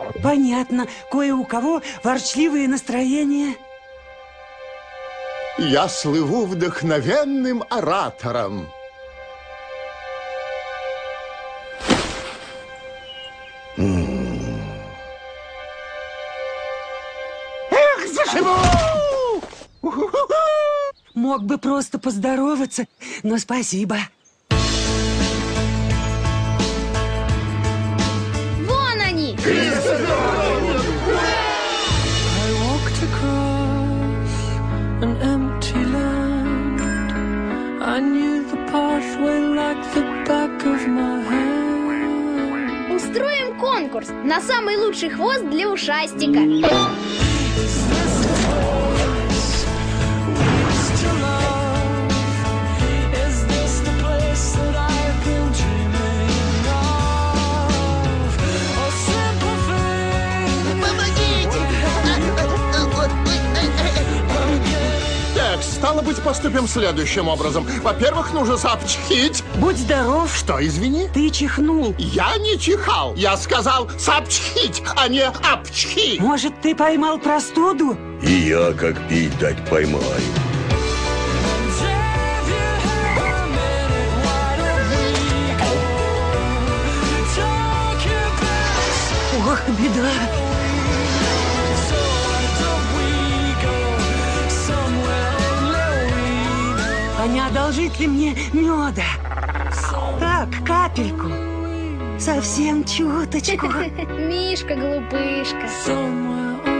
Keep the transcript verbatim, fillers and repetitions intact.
Понятно. Кое у кого ворчливые настроения. Я слыву вдохновенным оратором. Эх, заживу! Мог бы просто поздороваться, но спасибо. Вон они! Устроим конкурс на самый лучший хвост для ушастика. Стало быть, поступим следующим образом. Во-первых, нужно сообщить. Будь здоров. Что, извини? Ты чихнул. Я не чихал. Я сказал сообщить, а не обчхи. Может, ты поймал простуду? И я как пить дать поймаю. Ох, беда. А не одолжить ли мне меда? Так, капельку. Совсем чуточку. Мишка, глупышка.